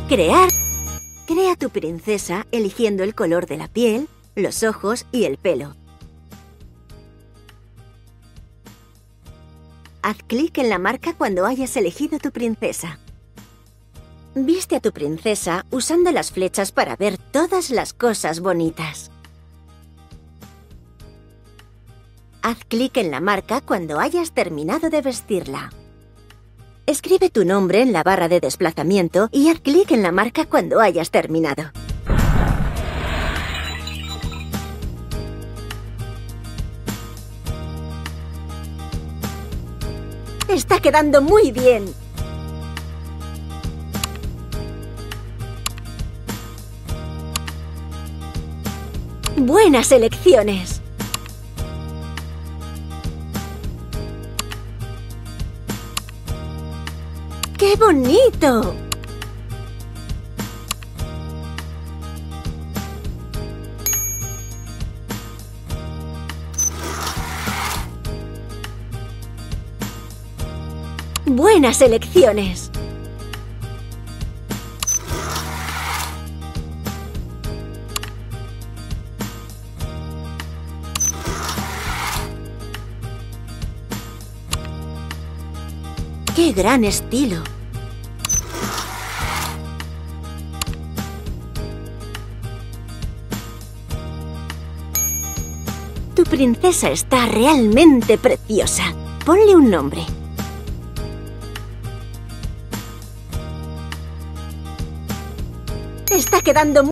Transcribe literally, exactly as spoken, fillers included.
Crear. Crea tu princesa eligiendo el color de la piel, los ojos y el pelo. Haz clic en la marca cuando hayas elegido tu princesa. Viste a tu princesa usando las flechas para ver todas las cosas bonitas. Haz clic en la marca cuando hayas terminado de vestirla. Escribe tu nombre en la barra de desplazamiento y haz clic en la marca cuando hayas terminado. ¡Está quedando muy bien! ¡Buenas elecciones! ¡Qué bonito! ¡Buenas elecciones! ¡Qué gran estilo! Tu princesa está realmente preciosa. Ponle un nombre. Está quedando muy